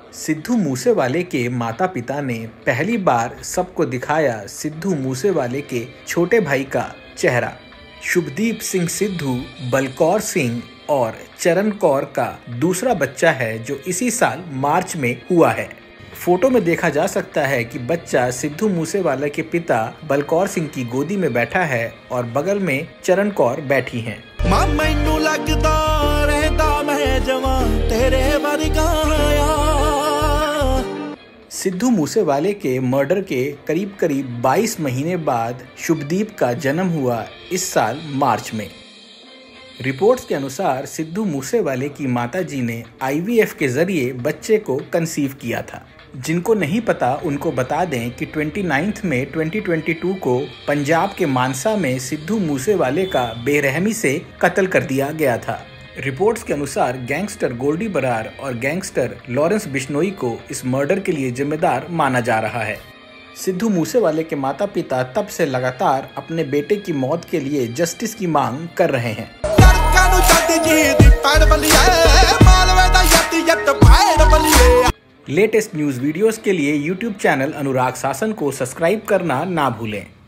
सिद्धू मूसेवाले के माता पिता ने पहली बार सबको दिखाया सिद्धू मूसेवाले के छोटे भाई का चेहरा। शुभदीप सिंह सिद्धू बलकौर सिंह और चरण कौर का दूसरा बच्चा है जो इसी साल मार्च में हुआ है। फोटो में देखा जा सकता है कि बच्चा सिद्धू मूसेवाले के पिता बलकौर सिंह की गोदी में बैठा है और बगल में चरण कौर बैठी हैं। सिद्धू मूसेवाले के मर्डर के करीब 22 महीने बाद शुभदीप का जन्म हुआ इस साल मार्च में। रिपोर्ट्स के अनुसार सिद्धू मूसेवाले की माताजी ने IVF के जरिए बच्चे को कंसीव किया था। जिनको नहीं पता उनको बता दें कि 29 मई 2022 को पंजाब के मानसा में सिद्धू मूसेवाले का बेरहमी से कत्ल कर दिया गया था। रिपोर्ट्स के अनुसार गैंगस्टर गोल्डी बरार और गैंगस्टर लॉरेंस बिश्नोई को इस मर्डर के लिए जिम्मेदार माना जा रहा है। सिद्धू मूसेवाले के माता पिता तब से लगातार अपने बेटे की मौत के लिए जस्टिस की मांग कर रहे हैं। लेटेस्ट न्यूज़ वीडियोस के लिए YouTube चैनल अनुराग शासन को सब्सक्राइब करना ना भूलें।